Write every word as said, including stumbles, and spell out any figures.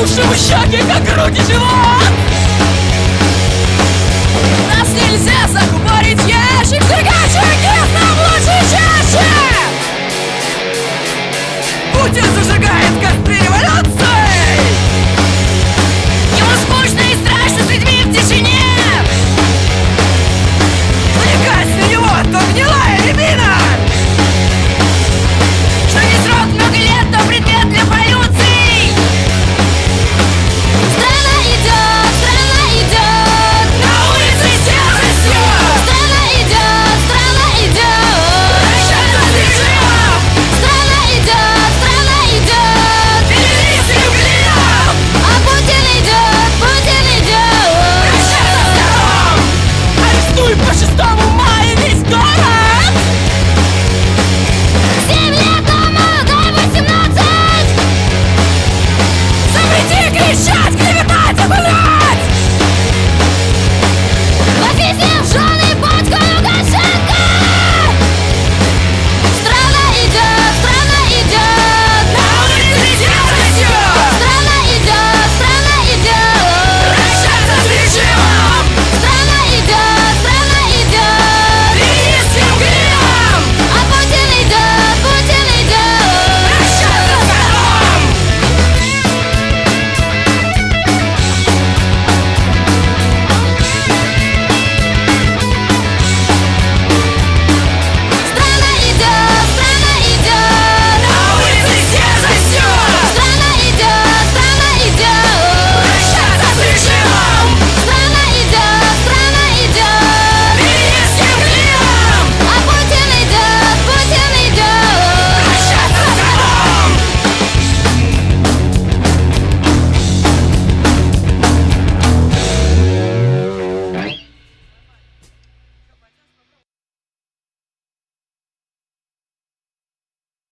Уши, щеки, как грудь и живот. Нас нельзя закупорить ящик, сжигать ракет нам лучше чаще. Путин зажигает костры революции. Ему скучно и страшно с людьми в тишине. Влекать на него, то гнилая рябина. Что не срок много лет, то предмет для полюций. Страна идет, страна идет, на улице серостью. Страна идет, страна идет, прощаться с режимом. Страна идет, страна идет, перелись и глином. А Путин идет, Путин идет, прощаться с народом. Арестуй по шестому мая весь город. Семь лет тому, дай восемнадцать. Запрети кричать.